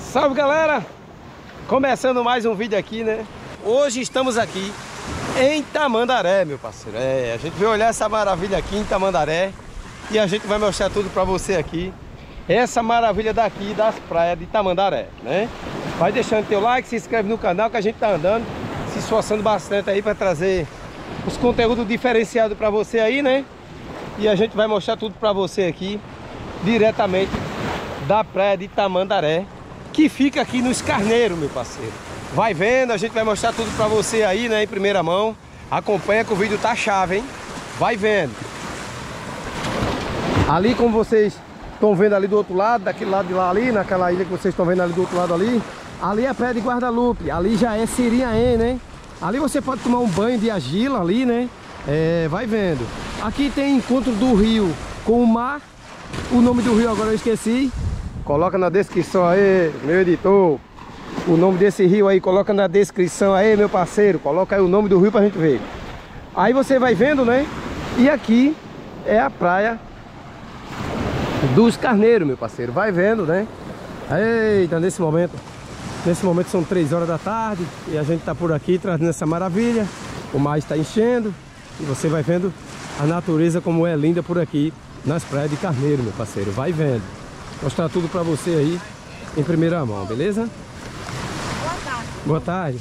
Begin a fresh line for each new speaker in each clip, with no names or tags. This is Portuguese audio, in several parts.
Salve, galera! Começando mais um vídeo aqui, né? Hoje estamos aqui em Tamandaré, meu parceiro. A gente veio olhar essa maravilha aqui em Tamandaré e a gente vai mostrar tudo pra você aqui. Essa maravilha daqui das praias de Tamandaré, né? Vai deixando teu like, se inscreve no canal que a gente tá andando, se esforçando bastante aí pra trazer os conteúdos diferenciados pra você aí, né? E a gente vai mostrar tudo pra você aqui, diretamente da praia de Tamandaré, que fica aqui nos Carneiros, meu parceiro. Vai vendo, a gente vai mostrar tudo pra você aí, né, em primeira mão. Acompanha que o vídeo tá chave, hein? Vai vendo. Ali, como vocês estão vendo ali do outro lado, daquele lado de lá ali, naquela ilha que vocês estão vendo ali do outro lado ali, ali é a praia de Guadalupe, ali já é Serinhaém, né? Ali você pode tomar um banho de argila ali, né? Vai vendo. Aqui tem encontro do rio com o mar. O nome do rio agora eu esqueci. Coloca na descrição aí, meu editor. O nome desse rio aí, coloca na descrição aí, meu parceiro. Coloca aí o nome do rio pra gente ver. Aí você vai vendo, né? E aqui é a praia dos Carneiros, meu parceiro. Vai vendo, né? Eita, nesse momento são 3 horas da tarde e a gente tá por aqui trazendo essa maravilha. O mar está enchendo e você vai vendo a natureza como é linda por aqui nas praias de Carneiro, meu parceiro. Vai vendo. Mostrar tudo pra você aí em primeira mão, beleza?
Boa tarde.
Boa tarde.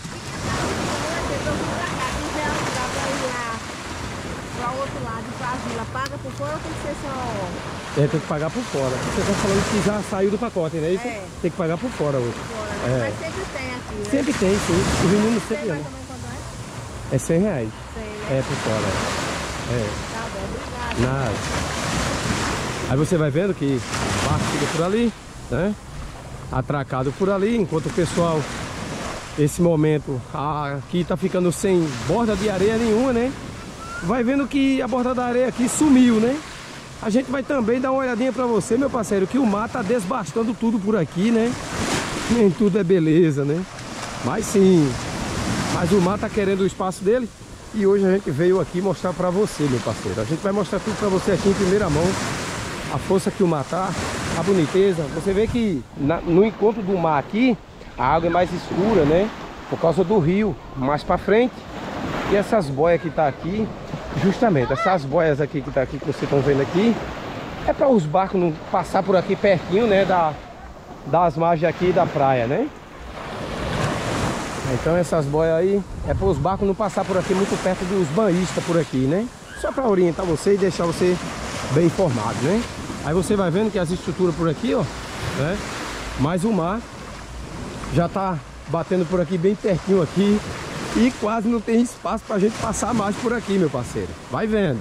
Para o outro lado, para a vila, paga por fora ou tem que ser só...
Tem que pagar por fora. Você tá falando que já saiu do pacote, né? Isso?
É.
Tem que pagar por fora hoje.
Fora, né? Mas sempre tem aqui, né?
Sempre tem, sim. O menino
Sei
sempre
mais
ama.
também quando é?
É 100 reais.
Sei, né?
É por fora.
Tá bom, obrigada.
Nada. Aí você vai vendo que o barco fica por ali, né? Atracado por ali, enquanto o pessoal, esse momento, aqui tá ficando sem borda de areia nenhuma, né? Vai vendo que a borda da areia aqui sumiu, né? A gente vai também dar uma olhadinha pra você, meu parceiro, que o mar tá desbastando tudo por aqui, né? Nem tudo é beleza, né? Mas sim, mas o mar tá querendo o espaço dele. E hoje a gente veio aqui mostrar pra você, meu parceiro. A gente vai mostrar tudo pra você aqui em primeira mão. A força que o mar tá, a boniteza. Você vê que no encontro do mar aqui, a água é mais escura, né? Por causa do rio, mais pra frente. E essas boias que tá aqui, justamente, essas boias aqui que tá aqui, que vocês estão vendo aqui, é para os barcos não passar por aqui pertinho, né? Das margens aqui da praia, né? Então essas boias aí, é para os barcos não passar por aqui muito perto dos banhistas por aqui, né? Só para orientar você e deixar você bem informado, né? Aí você vai vendo que as estruturas por aqui, ó, né? Mas o mar já tá batendo por aqui bem pertinho aqui e quase não tem espaço pra gente passar mais por aqui, meu parceiro. Vai vendo.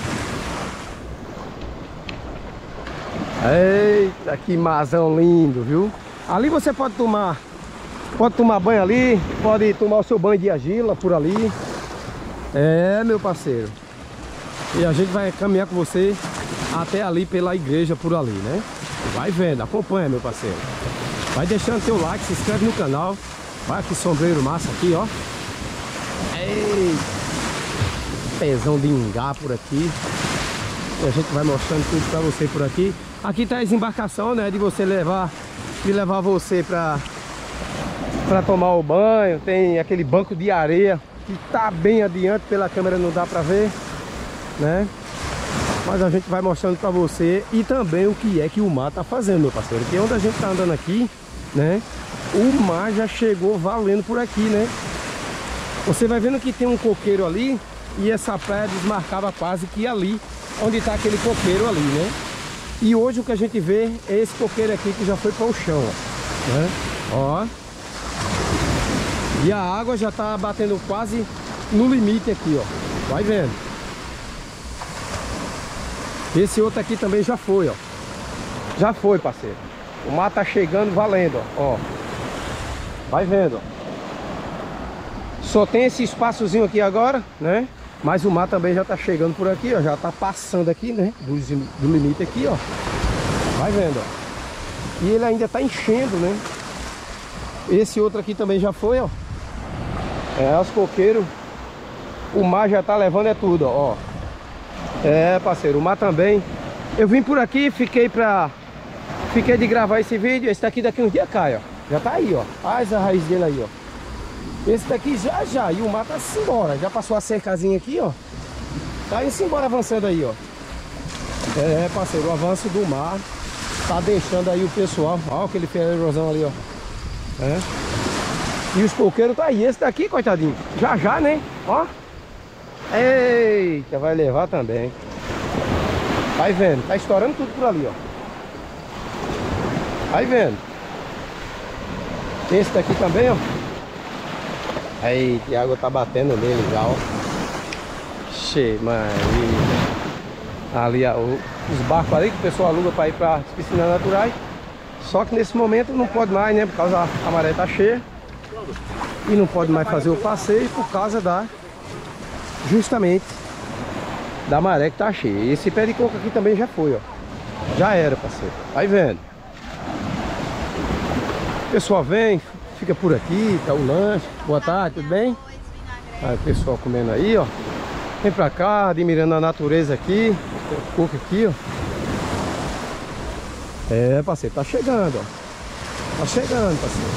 Eita, que marzão lindo, viu? Ali você pode tomar banho ali, pode tomar o seu banho de argila por ali. Meu parceiro. E a gente vai caminhar com você até ali pela igreja por ali, né? Vai vendo, acompanha, meu parceiro. Vai deixando teu like, se inscreve no canal. Vai que sombreiro massa aqui, ó. Ei, pezão de ingá por aqui. E a gente vai mostrando tudo pra você por aqui. Aqui tá a desembarcação, né? De levar você pra tomar o banho. Tem aquele banco de areia que tá bem adiante, pela câmera não dá pra ver, né? Mas a gente vai mostrando pra você e também o que é que o mar tá fazendo, meu parceiro. Porque onde a gente tá andando aqui, né? O mar já chegou valendo por aqui, né? Você vai vendo que tem um coqueiro ali e essa praia desmarcava quase que ali, onde tá aquele coqueiro ali, né? E hoje o que a gente vê é esse coqueiro aqui que já foi para o chão, ó, né? Ó. E a água já tá batendo quase no limite aqui, ó. Vai vendo. Esse outro aqui também já foi, ó. Já foi, parceiro. O mar tá chegando valendo, ó. Vai vendo, ó. Só tem esse espaçozinho aqui agora, né? Mas o mar também já tá chegando por aqui, ó. Já tá passando aqui, né? Do limite aqui, ó. Vai vendo, ó. E ele ainda tá enchendo, né? Esse outro aqui também já foi, ó. Os coqueiros. O mar já tá levando tudo, ó. Parceiro, o mar também. Eu vim por aqui, fiquei de gravar esse vídeo. Esse daqui uns dias cai, ó. Já tá aí, ó. Olha essa raiz dele aí, ó. Esse daqui já. E o mar tá se embora. Já passou a cercazinha aqui, ó. Tá indo embora avançando aí, ó. É, parceiro, o avanço do mar tá deixando aí o pessoal. Ó, aquele ferrosão ali, ó. É. E os coqueiros tá aí. Esse daqui, coitadinho, já, né? Ó. Eita, vai levar também. Vai vendo, tá estourando tudo por ali, ó. Vai vendo. Esse daqui também, ó. Aí, que a água tá batendo nele já, ó. Cheio, maravilha. Ali, ó, os barcos ali que o pessoal aluga para ir para as piscinas naturais. Só que nesse momento não pode mais, né? Por causa a maré tá cheia. E não pode mais fazer o passeio por causa da... justamente da maré que tá cheia. E esse pé de coco aqui também já foi, ó. Já era, parceiro. Vai vendo. O pessoal vem, fica por aqui, tá o lanche. Boa tarde, tudo bem? Aí o pessoal comendo aí, ó. Vem pra cá, admirando a natureza aqui. Tem o coco aqui, ó. É, parceiro, tá chegando, ó. Tá chegando, parceiro.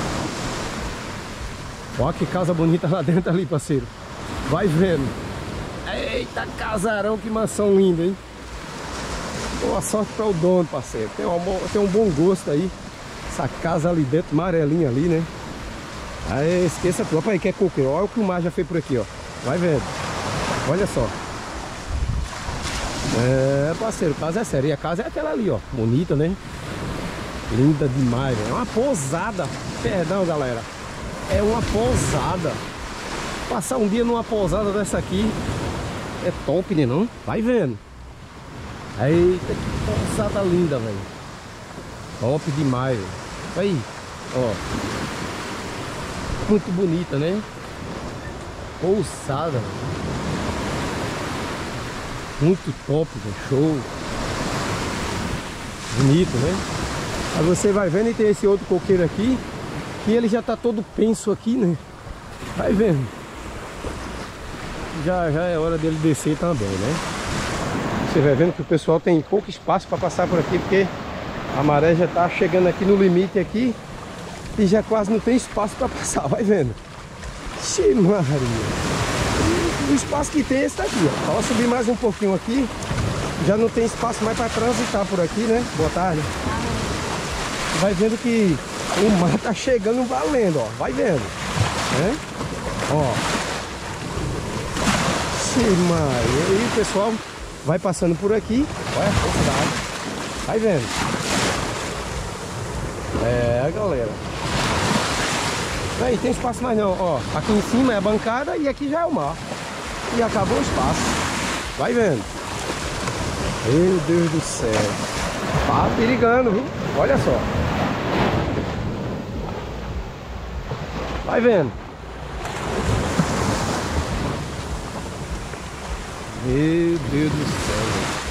Ó que casa bonita lá dentro ali, parceiro. Vai vendo. Eita, casarão, que mansão linda, hein? Boa sorte para o dono, parceiro. Tem um bom gosto aí. Essa casa ali dentro, amarelinha ali, né? Aí, esqueça tudo. Opa aí, que é coqueiro. Olha o que o mar já fez por aqui, ó. Vai vendo. Olha só. É, parceiro, casa é séria. E a casa é aquela ali, ó. Bonita, né? Linda demais, velho. É uma pousada. Perdão, galera. É uma pousada. Passar um dia numa pousada dessa aqui é top, né não? Vai vendo. Eita, que pousada linda, velho. Top demais, velho. Aí, ó. Muito bonita, né? Pousada, velho. Muito top, velho. Show. Bonito, né? Aí você vai vendo e tem esse outro coqueiro aqui, que ele já tá todo penso aqui, né? Vai vendo. Já é hora dele descer também, né? Você vai vendo que o pessoal tem pouco espaço para passar por aqui, porque a maré já tá chegando aqui no limite aqui e já quase não tem espaço para passar, vai vendo. Ixi, Maria. O espaço que tem é esse daqui, ó. Vou subir mais um pouquinho aqui, já não tem espaço mais para transitar por aqui, né? Boa tarde. Vai vendo que o mar tá chegando valendo, ó. Vai vendo, né? Ó. Maria. E aí o pessoal vai passando por aqui. Olha a força da água. Vai vendo. É, galera. Aí tem espaço mais não, ó. Aqui em cima é a bancada e aqui já é o mar. E acabou o espaço. Vai vendo. Meu Deus do céu. Tá perigando, viu? Olha só. Vai vendo. Meu Deus do céu.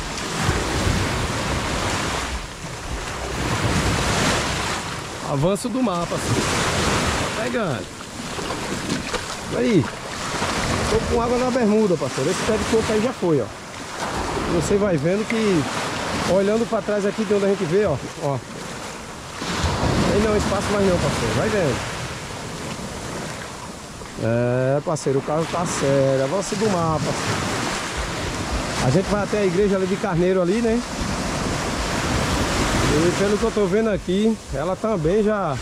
Avanço do mapa, assim. Tá pegando. Aí. Tô com água na bermuda, parceiro. Esse pé de coco aí já foi, ó. Você vai vendo que, olhando pra trás aqui de onde a gente vê, ó. Ó. Aí não, espaço mais não, parceiro. Vai vendo. É, parceiro, o carro tá sério. Avanço do mapa, parceiro. A gente vai até a igreja ali de Carneiro ali, né? E pelo que eu tô vendo aqui, ela também já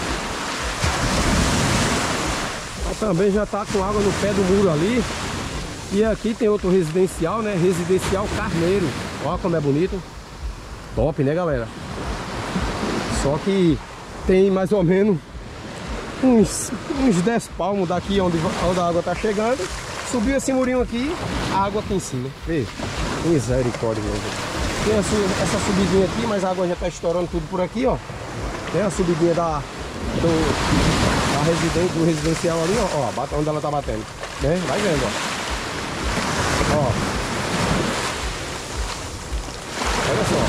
tá com água no pé do muro ali. E aqui tem outro residencial, né? Residencial Carneiro. Olha como é bonito. Top, né, galera? Só que tem mais ou menos uns 10 palmos daqui onde a água tá chegando. Subiu esse murinho aqui, a água aqui em cima. Vê, misericórdia, meu Deus. Tem essa subidinha aqui, mas a água já tá estourando tudo por aqui, ó. Tem a subidinha do residencial ali, ó. Ó, onde ela tá batendo. Né? Vai vendo, ó. Ó. Olha só.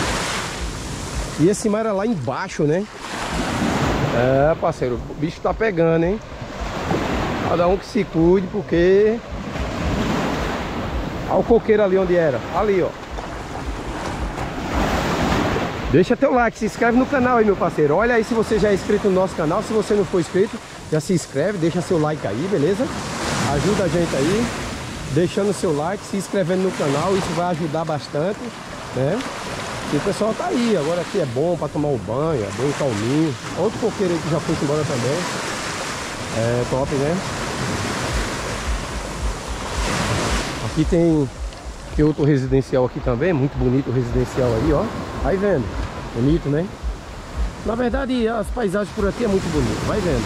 E esse mar é lá embaixo, né? É, parceiro, o bicho tá pegando, hein? Cada um que se cuide, porque... Olha o coqueiro ali onde era. Ali, ó. Deixa teu like, se inscreve no canal aí, meu parceiro. Olha aí se você já é inscrito no nosso canal. Se você não for inscrito, já se inscreve, deixa seu like aí, beleza? Ajuda a gente aí, deixando seu like, se inscrevendo no canal. Isso vai ajudar bastante, né? E o pessoal tá aí, agora aqui é bom para tomar um banho, é bem calminho. Outro coqueiro aí que já foi embora também. É top, né? Aqui tem outro residencial aqui também, muito bonito o residencial aí, ó. Vai vendo, bonito, né? Na verdade, as paisagens por aqui é muito bonito, vai vendo.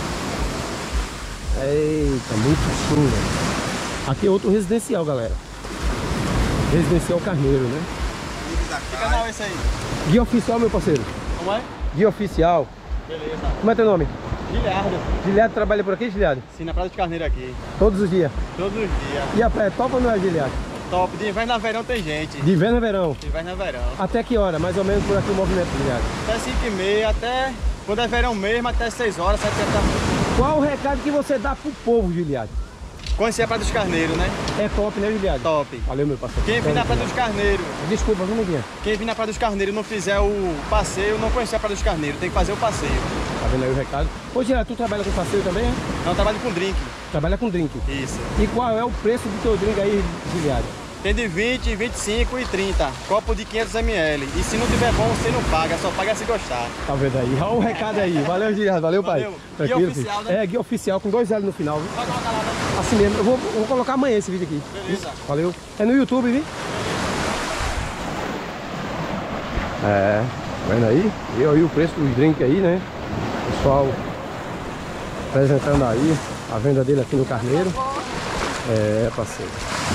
Eita, muito chuva. Aqui é outro residencial, galera. Residencial Carneiro, né?
Que canal é esse aí?
Guia Oficial, meu parceiro.
Como é?
Guia Oficial.
Beleza.
Como é teu nome?
Giliardo.
Giliardo trabalha por aqui, Giliardo?
Sim, na Praia de Carneiro aqui.
Todos os dias?
Todos os dias.
E a praia top ou não é, Giliardo?
Top. De inverno a verão tem gente.
De inverno a verão?
De inverno a verão.
Até que hora? Mais ou menos por aqui o movimento, Giliardo?
Até 5h30, até... Quando é verão mesmo, até 6 horas, 7 horas.
Qual o recado que você dá pro povo, Giliardo?
Conhecer a Praia dos Carneiros, né?
É top, né, Giliardo?
Top.
Valeu, meu parceiro.
Quem vir na Praia dos Carneiros,
Desculpa, vamos vir.
quem vir na Praia dos Carneiros e não fizer o passeio, não conhecer a Praia dos Carneiros, tem que fazer o passeio.
Tá vendo aí o recado? Ô, Giliardo, tu trabalha com passeio também, né?
Não, trabalho com drink.
Trabalha com drink.
Isso.
E qual é o preço do teu drink aí, Giliardo?
Tem de 20, 25 e 30. Copo de 500 ml. E se não tiver bom, você não paga. Só paga se gostar.
Tá vendo aí? Olha o recado aí. Valeu, Giliardo. Valeu, pai.
Valeu.
Tranquilo,
Guia oficial,
filho?
né?
É, guia oficial com 2 L no final, viu?
Vai colocar lá, né?
Assim mesmo. Eu vou colocar amanhã esse vídeo aqui.
Beleza.
Valeu. É no YouTube, viu? É. Tá vendo aí? E aí o preço dos drinks aí, né? Pessoal apresentando aí a venda dele aqui no Carneiro. É, parceiro.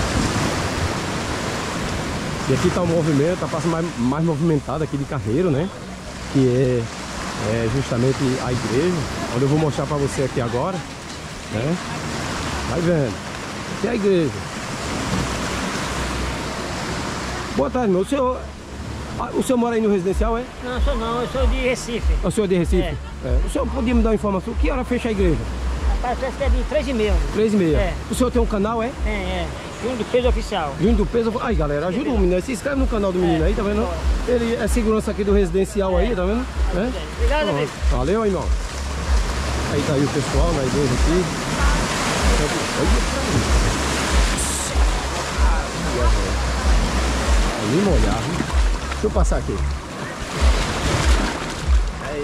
E aqui tá o movimento, a praça mais movimentada aqui de Carneiro, né? Que é justamente a igreja, onde eu vou mostrar pra você aqui agora, né? Vai vendo. Aqui é a igreja. Boa tarde, meu. O senhor mora aí no residencial, é?
Não, eu sou de Recife.
O senhor é de Recife?
É.
É. O senhor podia me dar uma informação? Que hora fecha a igreja?
Parece que é de 3h30.
3h30.
É.
O senhor tem um canal, é?
É. Junho do peso oficial.
Junho do Peso. Aí, galera, ajuda o menino. Se inscreve no canal do menino aí, tá vendo? Ele é segurança aqui do residencial aí, tá vendo? É?
Obrigado,
Pronto.
amigo.
Valeu, irmão. Aí tá aí o pessoal na igreja aqui. Aí me molhar, viu? Deixa eu passar aqui. Aí.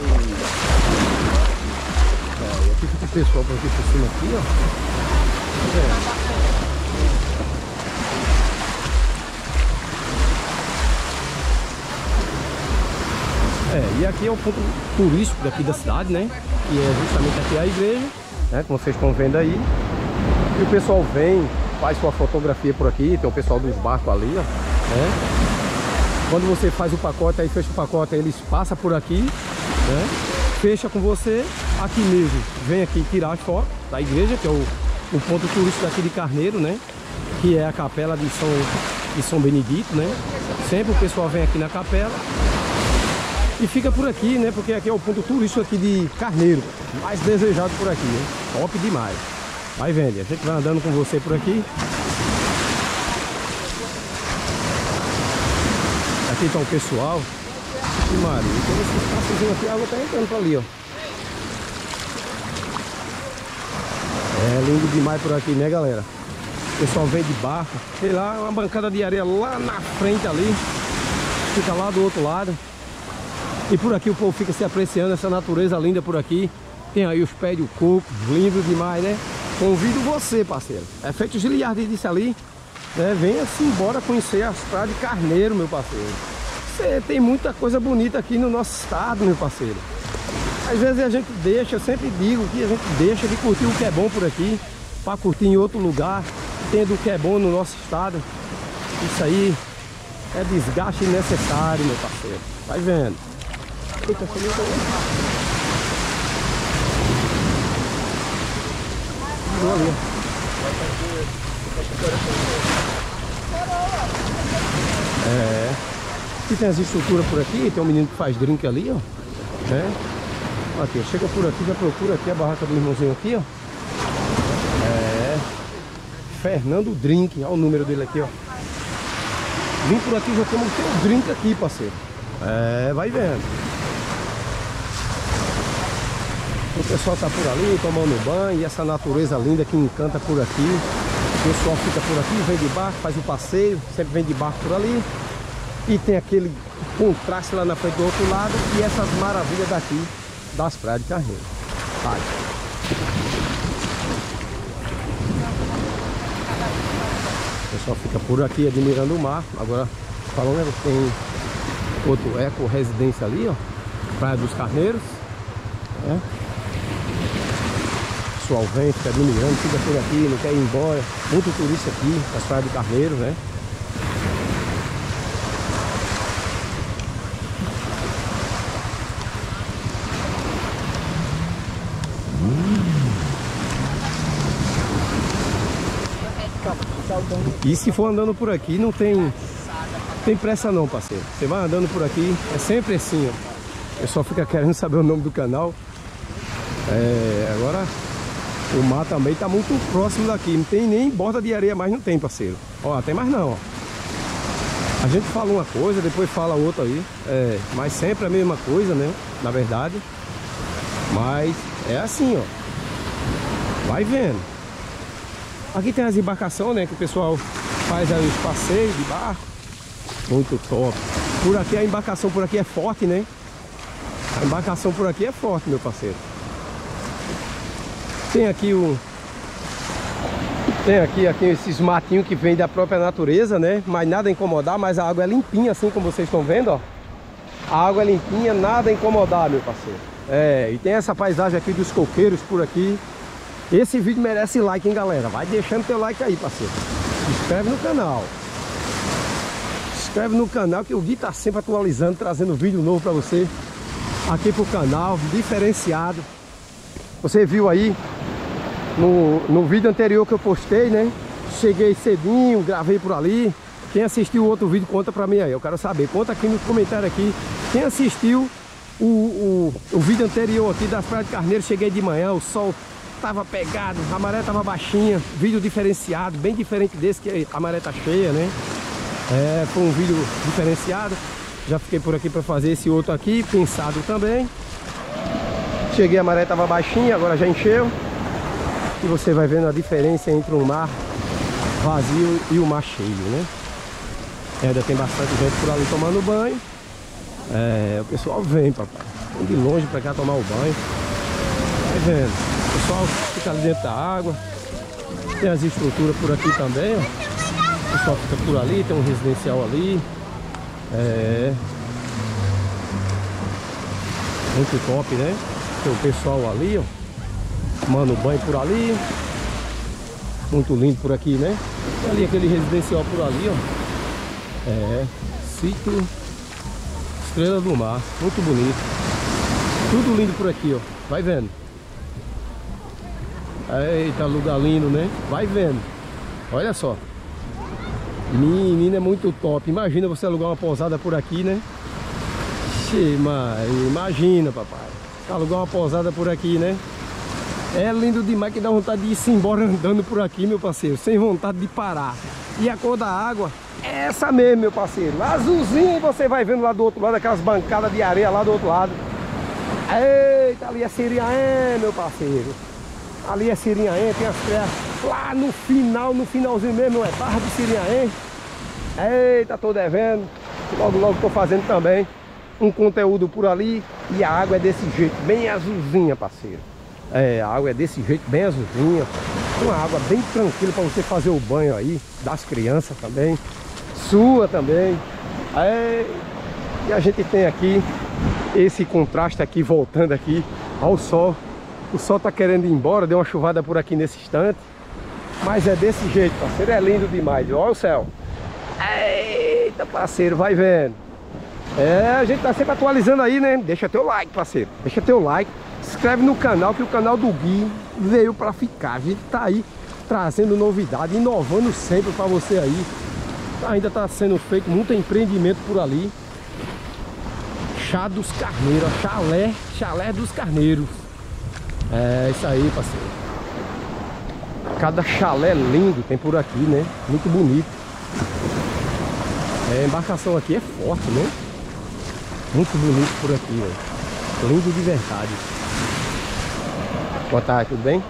É, e aqui fica o pessoal por aqui por cima aqui, ó. Tá vendo? É, e aqui é o ponto turístico daqui da cidade, né? Que é justamente aqui a igreja, né? Como vocês estão vendo aí. E o pessoal vem, faz sua fotografia por aqui, tem o pessoal dos barcos ali, ó, né? Quando você faz o pacote, aí fecha o pacote, aí eles passam por aqui, né? Fecha com você, aqui mesmo, vem aqui tirar as fotos da igreja, que é o ponto turístico daqui de Carneiro, né? Que é a capela de São Benedito, né? Sempre o pessoal vem aqui na capela e fica por aqui, né? Porque aqui é o ponto turístico aqui de Carneiro, mais desejado por aqui, né? Top demais. Vai vendo, a gente vai andando com você por aqui. Aqui tá o pessoal. E Maria, então esses passos aqui, a água tá entrando pra ali, ó. É lindo demais por aqui, né, galera? O pessoal vem de barco, sei lá, uma bancada de areia lá na frente ali. Fica lá do outro lado. E por aqui o povo fica se apreciando essa natureza linda por aqui. Tem aí os pés de coco, lindo demais, né? Convido você, parceiro. É feito o Giliardo disse ali, né? Venha-se embora conhecer as praias de Carneiro, meu parceiro. Você tem muita coisa bonita aqui no nosso estado, meu parceiro. Às vezes a gente deixa, eu sempre digo que a gente deixa de curtir o que é bom por aqui, para curtir em outro lugar, tendo o que é bom no nosso estado. Isso aí é desgaste necessário, meu parceiro. Vai vendo. Eita, ali. É. Aqui tem as estruturas por aqui, tem um menino que faz drink ali, ó. Né? Aqui, chega por aqui, já procura aqui a barraca do irmãozinho aqui, ó. É. Fernando Drink, olha o número dele aqui, ó. Vim por aqui, já temos o drink aqui, parceiro. É, vai vendo. O pessoal tá por ali tomando banho. E essa natureza linda que encanta por aqui. O pessoal fica por aqui, vem de barco, faz o passeio. Sempre vem de barco por ali. E tem aquele contraste lá na frente do outro lado. E essas maravilhas daqui das praias de Carneiro. Vai. O pessoal fica por aqui admirando o mar. Agora falando, tem outro eco residência ali, ó, Praia dos Carneiros, né? O pessoal vem, fica admirando, fica por aqui, não quer ir embora. Muito turista aqui nas Praias do Carneiro, né? E se for andando por aqui, não tem pressa não, parceiro. Você vai andando por aqui, é sempre assim, ó. O pessoal fica querendo saber o nome do canal. Agora o mar também tá muito próximo daqui. Não tem nem borda de areia mais, não tem, parceiro. Ó, tem mais não, ó. A gente fala uma coisa, depois fala outra aí. Mas sempre a mesma coisa, né? Na verdade. Mas é assim, ó. Vai vendo. Aqui tem as embarcações, né? Que o pessoal faz aí os passeios de barco. Muito top. Por aqui a embarcação por aqui é forte, né? A embarcação por aqui é forte, meu parceiro. Tem aqui esses matinhos que vêm da própria natureza, né? Mas nada a incomodar, mas a água é limpinha, assim como vocês estão vendo, ó. A água é limpinha, nada a incomodar, meu parceiro. E tem essa paisagem aqui dos coqueiros por aqui. Esse vídeo merece like, hein, galera? Vai deixando teu like aí, parceiro. Se inscreve no canal. Se inscreve no canal que o Gui tá sempre atualizando, trazendo vídeo novo pra você aqui pro canal, diferenciado. Você viu aí no vídeo anterior que eu postei, né? Cheguei cedinho, gravei por ali. Quem assistiu o outro vídeo, conta pra mim aí. Eu quero saber, conta aqui no comentário aqui. Quem assistiu o vídeo anterior aqui das Praias de Carneiro, cheguei de manhã, o sol tava pegado, a maré tava baixinha, vídeo diferenciado, bem diferente desse que a maré tá cheia, né? Foi um vídeo diferenciado. Já fiquei por aqui para fazer esse outro aqui, pensado também. Cheguei, a maré tava baixinha, agora já encheu. E você vai vendo a diferença entre o mar vazio e o mar cheio, né? Ainda tem bastante gente por ali tomando banho. O pessoal vem, papai. Vem de longe para cá tomar o banho. Vai vendo. O pessoal fica ali dentro da água. Tem as estruturas por aqui também, ó. O pessoal fica por ali, tem um residencial ali. Muito top, né? Tem o pessoal ali, ó, tomando banho por ali. Muito lindo por aqui, né? Tem ali aquele residencial por ali, ó. Sítio Estrela do Mar. Muito bonito. Tudo lindo por aqui, ó. Vai vendo. Eita, lugar lindo, né? Vai vendo. Olha só. Menina, é muito top. Imagina você alugar uma pousada por aqui, né? Imagina, papai. Alugar uma pousada por aqui, né? É lindo demais, que dá vontade de ir embora andando por aqui, meu parceiro. Sem vontade de parar. E a cor da água é essa mesmo, meu parceiro. Azulzinho, você vai vendo lá do outro lado, aquelas bancadas de areia lá do outro lado. Eita, ali é Siriaé, meu parceiro. Ali é Siriaé, tem as praias lá no finalzinho mesmo, é Barra de Siriaé. Eita, tô devendo. Logo tô fazendo também um conteúdo por ali. E a água é desse jeito, bem azulzinha, parceiro. A água é desse jeito, bem azulzinha. Uma água bem tranquila para você fazer o banho aí, das crianças também, sua também. E a gente tem aqui esse contraste aqui, voltando aqui ao sol. O sol tá querendo ir embora, deu uma chuvada por aqui nesse instante. Mas é desse jeito, parceiro, é lindo demais. Olha o céu. Eita, parceiro, vai vendo. A gente tá sempre atualizando aí, né? Deixa teu like, parceiro. Deixa teu like. Se inscreve no canal, que o canal do Gui veio pra ficar. A gente tá aí trazendo novidade, inovando sempre pra você aí. Ainda tá sendo feito muito empreendimento por ali. Chá dos Carneiros, chalé dos Carneiros. Isso aí, parceiro. Cada chalé lindo tem por aqui, né? Muito bonito. A embarcação aqui é forte, né? Muito bonito por aqui, velho. Lindo de verdade. Boa tarde, tudo bem?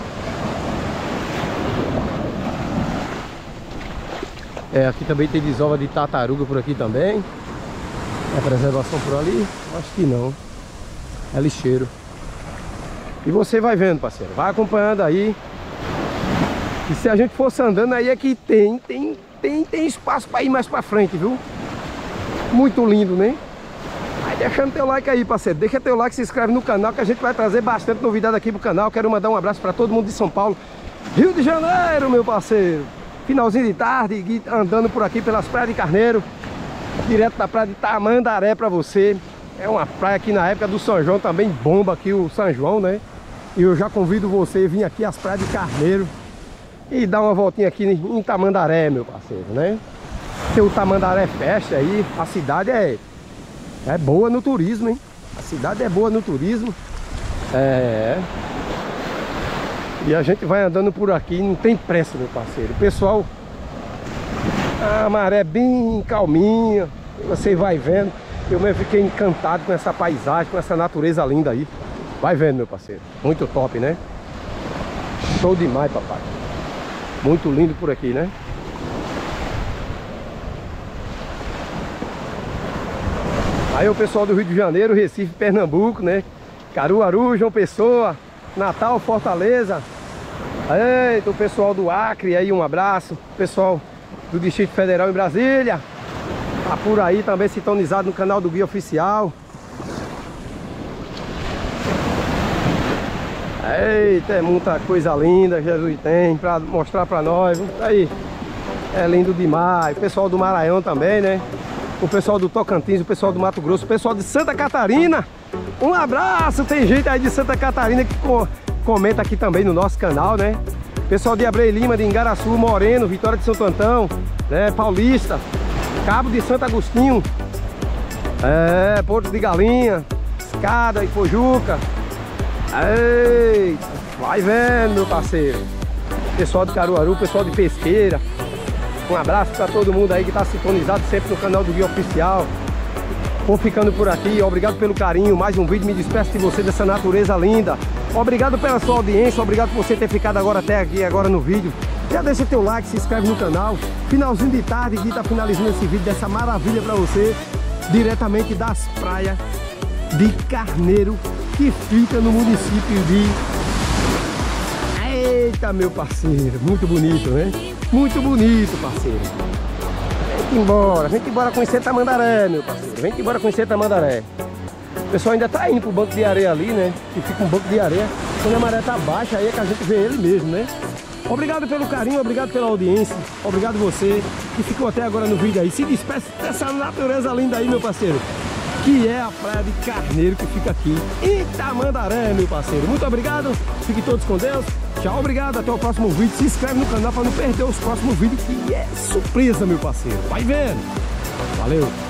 É, aqui também tem desova de tartaruga por aqui também. É preservação por ali? Acho que não. É lixeiro. E você vai vendo, parceiro. Vai acompanhando aí. E se a gente fosse andando aí é que tem espaço para ir mais para frente, viu? Muito lindo, né? Vai deixando teu like aí, parceiro. Deixa teu like, se inscreve no canal que a gente vai trazer bastante novidade aqui pro canal. Quero mandar um abraço para todo mundo de São Paulo, Rio de Janeiro, meu parceiro. Finalzinho de tarde, andando por aqui pelas praias de Carneiro, direto da praia de Tamandaré para você. É uma praia que na época do São João também bomba aqui o São João, né? E eu já convido você a vir aqui às praias de Carneiro e dar uma voltinha aqui em Tamandaré, meu parceiro, né? Tem o Tamandaré Fest aí. A cidade é boa no turismo, hein? A cidade é boa no turismo. É. E a gente vai andando por aqui, não tem pressa, meu parceiro. O pessoal, a maré bem calminha, você vai vendo. Eu mesmo fiquei encantado com essa paisagem, com essa natureza linda aí. Vai vendo, meu parceiro. Muito top, né? Show demais, papai. Muito lindo por aqui, né? Aí o pessoal do Rio de Janeiro, Recife, Pernambuco, né? Caruaru, João Pessoa, Natal, Fortaleza. Eita, o pessoal do Acre aí, um abraço. Pessoal do Distrito Federal em Brasília. Tá por aí também sintonizado no canal do Guia Oficial. Eita, é muita coisa linda Jesus tem pra mostrar pra nós. Aí, é lindo demais. O pessoal do Maranhão também, né? O pessoal do Tocantins, o pessoal do Mato Grosso, o pessoal de Santa Catarina. Um abraço, tem gente aí de Santa Catarina que comenta aqui também no nosso canal, né? Pessoal de Abreu e Lima, de Ingaraçu, Moreno, Vitória de Santo Antão, né? Paulista, Cabo de Santo Agostinho, Porto de Galinha, Escada e Pojuca. Eita, vai vendo, meu parceiro. Pessoal de Caruaru, pessoal de Pesqueira. Um abraço para todo mundo aí que está sintonizado sempre no canal do Guia Oficial. Vou ficando por aqui, obrigado pelo carinho. Mais um vídeo, me despeço de você dessa natureza linda. Obrigado pela sua audiência, obrigado por você ter ficado agora até aqui, agora no vídeo. Já deixa teu like, se inscreve no canal. Finalzinho de tarde, Gui tá finalizando esse vídeo dessa maravilha para você, diretamente das praias de Carneiro, que fica no município de... Eita, meu parceiro, muito bonito, né? Muito bonito, parceiro. Vem embora conhecer Tamandaré, meu parceiro. Vem embora conhecer Tamandaré. O pessoal ainda tá indo pro banco de areia ali, né? Que fica um banco de areia. Quando a maré tá baixa, aí é que a gente vê ele mesmo, né? Obrigado pelo carinho, obrigado pela audiência. Obrigado você que ficou até agora no vídeo aí. Se despeça dessa natureza linda aí, meu parceiro, que é a praia de Carneiro, que fica aqui em Tamandaré, meu parceiro. Muito obrigado, fiquem todos com Deus. Tchau, obrigado, até o próximo vídeo. Se inscreve no canal para não perder os próximos vídeos, que é surpresa, meu parceiro. Vai vendo. Valeu.